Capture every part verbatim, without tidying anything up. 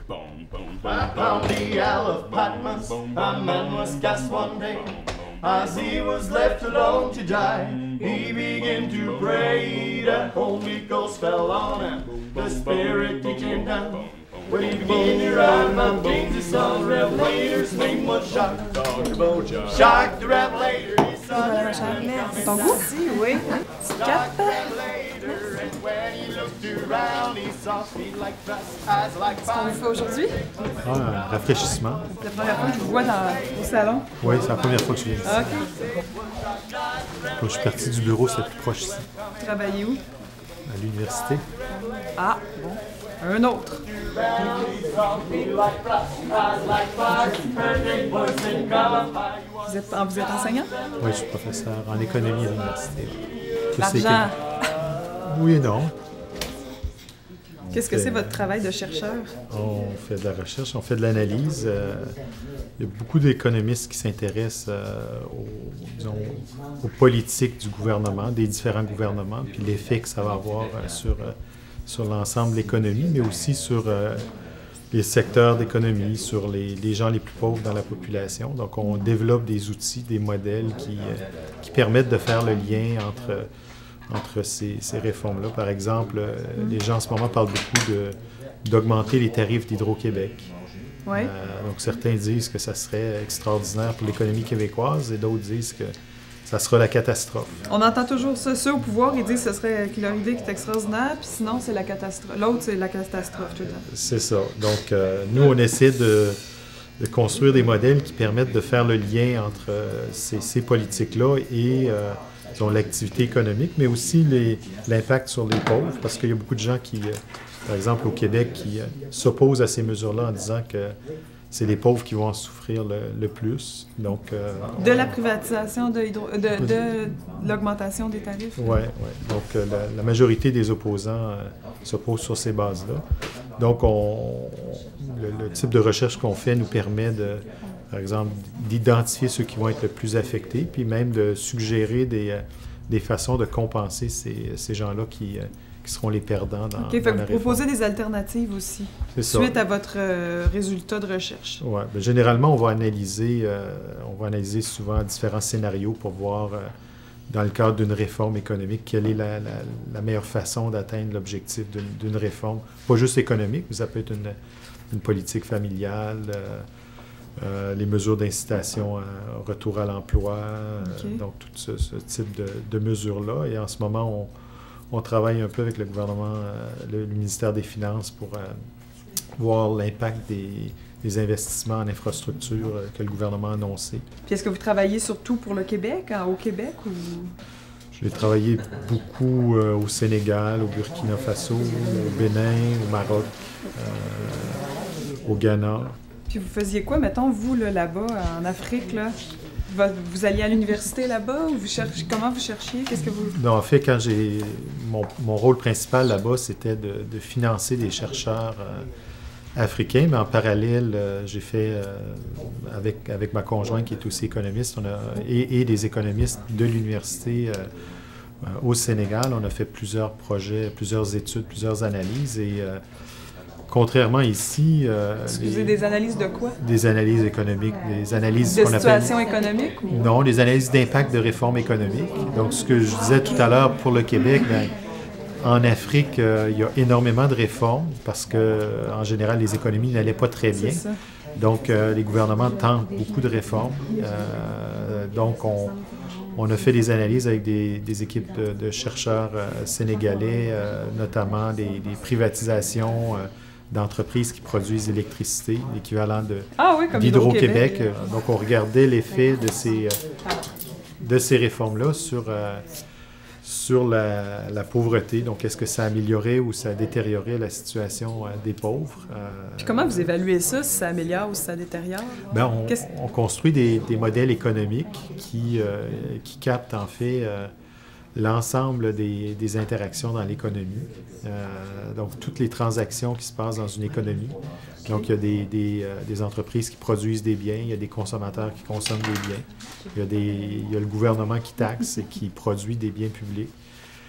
I found the Isle of Patmos, a man was cast one day. As he was left alone to die, he began to pray. The Holy Ghost fell on him, the Spirit he came down. When he began to ride mountains, he saw the Revelator's name was Shock. Shock the Revelator, he saw the Revelator. Ton goût? Oui. Shock the Revelator, and when he looked around, he saw feet like brass, eyes like On le fire. fait aujourd'hui? Ah, un rafraîchissement. La première fois que je vous vois dans, au salon. Oui, c'est la première fois que je viens ici. Ah, OK. Quand je suis parti du bureau, c'est plus proche ici, Vous travaillez où? à l'université. Ah, bon. Un autre. Vous êtes, vous êtes enseignant? Oui, je suis professeur en économie à l'université. Plus L'argent. éco- Oui et non. Qu'est-ce que fait- c'est votre travail de chercheur? On fait de la recherche, on fait de l'analyse. Euh, il y a beaucoup d'économistes qui s'intéressent euh, aux, disons, aux politiques du gouvernement, des différents gouvernements, puis l'effet que ça va avoir euh, sur, euh, sur l'ensemble de l'économie, mais aussi sur euh, les secteurs d'économie, sur les, les gens les plus pauvres dans la population. Donc, on développe des outils, des modèles qui, euh, qui permettent de faire le lien entre entre ces, ces réformes-là. Par exemple, euh, les gens en ce moment parlent beaucoup de, d'augmenter les tarifs d'Hydro-Québec. Oui. Euh, donc certains disent que ça serait extraordinaire pour l'économie québécoise et d'autres disent que ça sera la catastrophe. On entend toujours ça. Ceux au pouvoir, ils disent que ce serait que leur idée qui est extraordinaire, puis sinon, c'est la catastrophe. L'autre, c'est la catastrophe tout le temps. C'est ça. Donc euh, nous, on essaie de, de construire des modèles qui permettent de faire le lien entre euh, ces, ces politiques-là et euh, disons, l'activité économique, mais aussi les, l'impact sur les pauvres, parce qu'il y a beaucoup de gens qui, euh, par exemple au Québec, qui euh, s'opposent à ces mesures-là en disant que c'est les pauvres qui vont en souffrir le, le plus. Donc, euh, De la privatisation, de, hydro... de, de, de l'augmentation des tarifs. Oui, oui. Donc, euh, la, la majorité des opposants euh, s'opposent sur ces bases-là. Donc, on, le, le type de recherche qu'on fait nous permet de, par exemple, d'identifier ceux qui vont être le plus affectés, puis même de suggérer des, euh, des façons de compenser ces, ces gens-là qui, euh, qui seront les perdants dans, OK, fait dans que la vous réforme. proposez des alternatives aussi, C'est ça. suite à votre euh, résultat de recherche. Ouais. Bien, généralement, on va analyser, euh, on va analyser souvent différents scénarios pour voir, euh, dans le cadre d'une réforme économique, quelle est la, la, la meilleure façon d'atteindre l'objectif d'une, d'une réforme, pas juste économique, mais ça peut être une, une politique familiale, euh, euh, les mesures d'incitation à retour à l'emploi, OK. euh, donc tout ce, ce type de, de mesures-là. Et en ce moment, on, on travaille un peu avec le gouvernement, euh, le, le ministère des Finances pour euh, voir l'impact des, des investissements en infrastructure euh, que le gouvernement a annoncé. Puis est-ce que vous travaillez surtout pour le Québec, hein, au Québec, ou... J'ai travaillé beaucoup euh, au Sénégal, au Burkina Faso, au Bénin, au Maroc, euh, au Ghana. Puis vous faisiez quoi, mettons, vous, là, là-bas, en Afrique, là? Vous, vous alliez à l'université là-bas, ou vous cherchiez, comment vous cherchiez? Qu'est-ce que vous... Non, en fait, quand j'ai... Mon, mon rôle principal là-bas, c'était de, de financer des chercheurs euh, africains, mais en parallèle, euh, j'ai fait, euh, avec, avec ma conjointe qui est aussi économiste, on a, et, et des économistes de l'université euh, euh, au Sénégal, on a fait plusieurs projets, plusieurs études, plusieurs analyses, et euh, contrairement ici... Euh, Excusez, les, des analyses de quoi? Des analyses économiques, des analyses De qu'on situation appelle... économique? Ou... Non, des analyses d'impact de réforme économique. Donc, ce que je disais tout à l'heure pour le Québec, bien, en Afrique, euh, il y a énormément de réformes parce que, en général, les économies n'allaient pas très bien. C'est ça. Donc, euh, les gouvernements tentent beaucoup de réformes. Euh, donc, on, on a fait des analyses avec des, des équipes de, de chercheurs euh, sénégalais, euh, notamment des, des privatisations euh, d'entreprises qui produisent l'électricité, l'équivalent de, Ah oui, comme d'Hydro-Québec. Hydro-Québec. Donc, on regardait l'effet de ces, euh, de ces réformes-là sur, euh, sur la, la pauvreté. Donc, est-ce que ça améliorait ou ça détériorait la situation euh, des pauvres? Euh, Puis comment vous évaluez ça, si ça améliore ou si ça détériore? ben, on, Qu'est-ce- on construit des, des modèles économiques qui, euh, qui captent en fait euh, l'ensemble des, des interactions dans l'économie. Euh, donc, toutes les transactions qui se passent dans une économie. Donc, il y a des, des, euh, des entreprises qui produisent des biens, il y a des consommateurs qui consomment des biens, il y a, des, il y a le gouvernement qui taxe et qui produit des biens publics.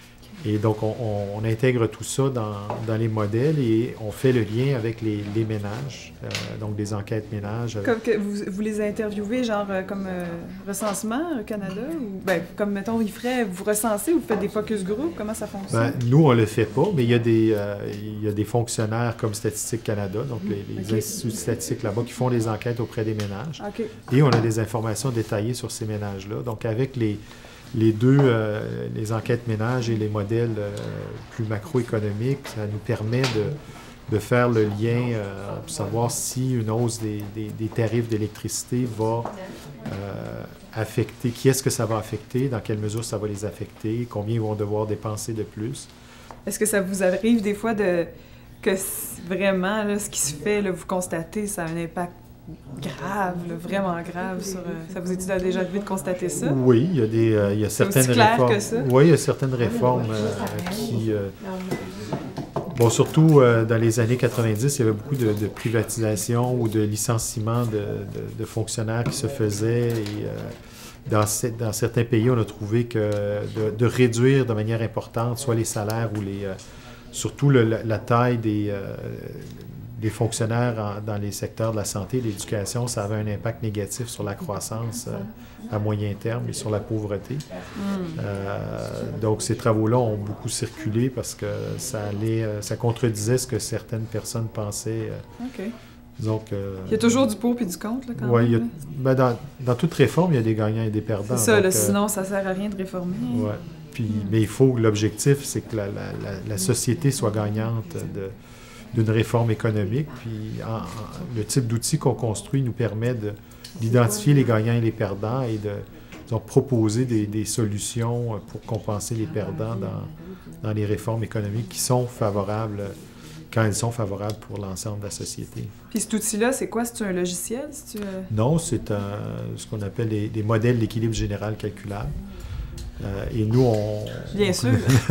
Et donc, on, on, on intègre tout ça dans, dans les modèles et on fait le lien avec les, les ménages, euh, donc des enquêtes ménages. Comme que vous, vous les interviewez, genre euh, comme euh, recensement au Canada? Ou, ben, comme, mettons, ils feraient, vous recensez ou vous faites des focus group? Comment ça fonctionne? Ben, nous, on ne le fait pas, mais il y, a des, euh, il y a des fonctionnaires comme Statistique Canada, donc les, les okay. instituts statistiques là-bas, qui font des enquêtes auprès des ménages. Okay. Et on a des informations détaillées sur ces ménages-là. Donc, avec les... Les deux, euh, les enquêtes ménages et les modèles euh, plus macroéconomiques, ça nous permet de, de faire le lien euh, pour savoir si une hausse des, des, des tarifs d'électricité va euh, affecter, qui est-ce que ça va affecter, dans quelle mesure ça va les affecter, combien ils vont devoir dépenser de plus. Est-ce que ça vous arrive des fois de que vraiment, là, ce qui se fait, là, vous constatez, ça a un impact grave, là, vraiment grave sur... Euh, ça vous est-il déjà arrivé de constater ça? Oui, il y a, des, euh, il y a certaines réformes... Que ça? Oui, il y a certaines réformes euh, qui... Euh, bon, surtout euh, dans les années quatre-vingt-dix, il y avait beaucoup de, de privatisation ou de licenciement de, de, de fonctionnaires qui se faisaient. Et euh, dans, dans certains pays, on a trouvé que de, de réduire de manière importante soit les salaires ou les... Euh, surtout le, la, la taille des... Euh, des fonctionnaires en, dans les secteurs de la santé et de l'éducation, ça avait un impact négatif sur la croissance euh, à moyen terme et sur la pauvreté. Mm. Euh, donc, ces travaux-là ont beaucoup circulé parce que ça allait, euh, ça contredisait ce que certaines personnes pensaient. Euh, OK. Donc, euh, il y a toujours du pour et du contre, là, quand ouais, même. Il y a, ben dans, dans toute réforme, il y a des gagnants et des perdants. C'est ça, donc, là, euh, sinon, ça ne sert à rien de réformer. Ouais. Puis, mm. Mais il faut, l'objectif, c'est que la, la, la, la société soit gagnante de... d'une réforme économique. Puis en, en, le type d'outil qu'on construit nous permet de, d'identifier les gagnants et les perdants et de disons, proposer des, des solutions pour compenser les perdants dans, dans les réformes économiques qui sont favorables quand elles sont favorables pour l'ensemble de la société. Puis cet outil-là, c'est quoi? C'est un logiciel? C'est-tu... Non, c'est un, ce qu'on appelle des, des modèles d'équilibre général calculable. Euh, et nous, on... Bien sûr!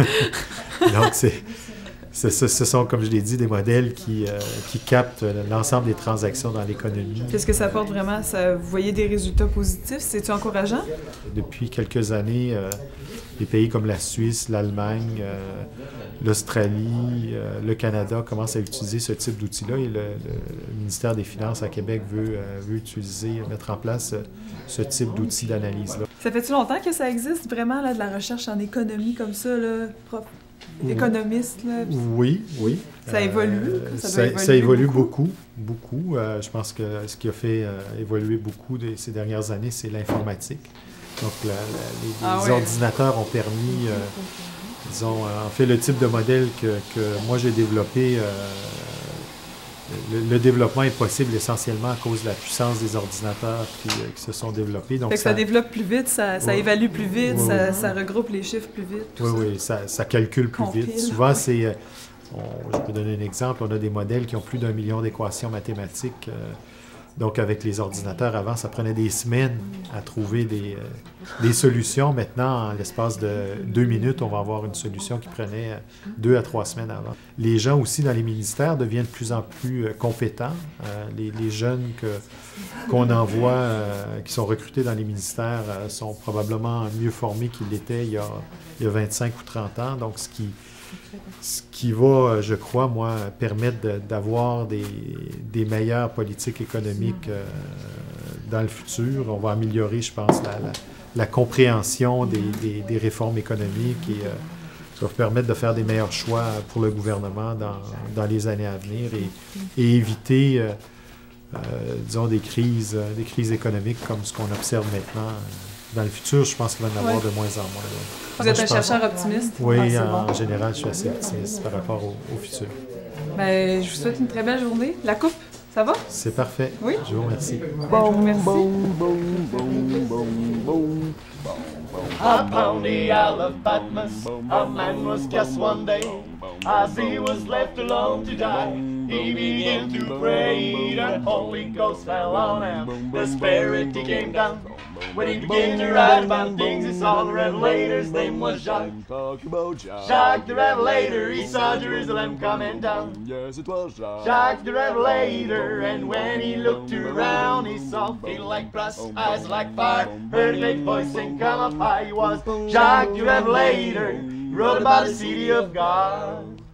Donc, c'est... Ce, ce, ce sont, comme je l'ai dit, des modèles qui, euh, qui captent l'ensemble des transactions dans l'économie. Qu'est-ce que ça apporte vraiment? Ça, vous voyez des résultats positifs? C'est-tu encourageant? Depuis quelques années, euh, des pays comme la Suisse, l'Allemagne, euh, l'Australie, euh, le Canada commencent à utiliser ce type d'outils-là et le, le ministère des Finances à Québec veut, euh, veut utiliser, mettre en place euh, ce type d'outils d'analyse-là. Ça fait-tu longtemps que ça existe vraiment, là, de la recherche en économie comme ça, là, prof? Économiste, là? Oui, oui. Ça évolue? Euh, ça, ça, évoluer ça évolue beaucoup? beaucoup, beaucoup. Euh, je pense que ce qui a fait euh, évoluer beaucoup de, ces dernières années, c'est l'informatique. Donc, la, la, les, ah, les ouais. ordinateurs ont permis, euh, disons, euh, en fait, le type de modèle que, que moi j'ai développé, euh, le, le développement est possible essentiellement à cause de la puissance des ordinateurs qui, euh, qui se sont développés. Donc, fait que ça, ça développe plus vite, ça, ça ouais. évalue plus vite, ouais, ça, ouais. ça regroupe les chiffres plus vite. Oui, ça. oui, ça, ça calcule plus Compile, vite. Souvent, ouais. c'est... Euh, on, je peux donner un exemple. On a des modèles qui ont plus d'un million d'équations mathématiques. Euh, donc, avec les ordinateurs, avant, ça prenait des semaines à trouver des, euh, des solutions. Maintenant, en l'espace de deux minutes, on va avoir une solution qui prenait euh, deux à trois semaines avant. Les gens aussi dans les ministères deviennent de plus en plus euh, compétents. Euh, les, les jeunes que, qu'on envoie, euh, qui sont recrutés dans les ministères, euh, sont probablement mieux formés qu'ils l'étaient il y a, il y a vingt-cinq ou trente ans. Donc, ce qui... Ce qui va, je crois, moi, permettre de, d'avoir des, des meilleures politiques économiques euh, dans le futur. On va améliorer, je pense, la, la, la compréhension des, des, des réformes économiques et euh, ça va permettre de faire des meilleurs choix pour le gouvernement dans, dans les années à venir et, et éviter, euh, euh, disons, des crises, des crises économiques comme ce qu'on observe maintenant. Dans le futur, je pense qu'il va y en avoir ouais. de moins en moins. Ouais. Vous Moi, êtes un chercheur pense... optimiste? Oui, ah, en bon. général, je suis assez optimiste par rapport au, au futur. Ben, je vous souhaite une très belle journée. La coupe, ça va? C'est parfait. Oui? Je vous remercie. Bon, merci. Upon the Isle of Patmos, a man was cast one day. As he was left alone to die, he began to pray. The Holy Ghost fell on him. The Spirit he came down. When he began to write about things, he saw the Revelator's name was Jacques. Jacques the Revelator, he saw Jerusalem coming down. Yes, it was Jacques. Jacques the Revelator, and when he looked around, he saw feet like brass, eyes like fire, heard a great voice sing, come up high. He was Jacques the Revelator. run by the city of God.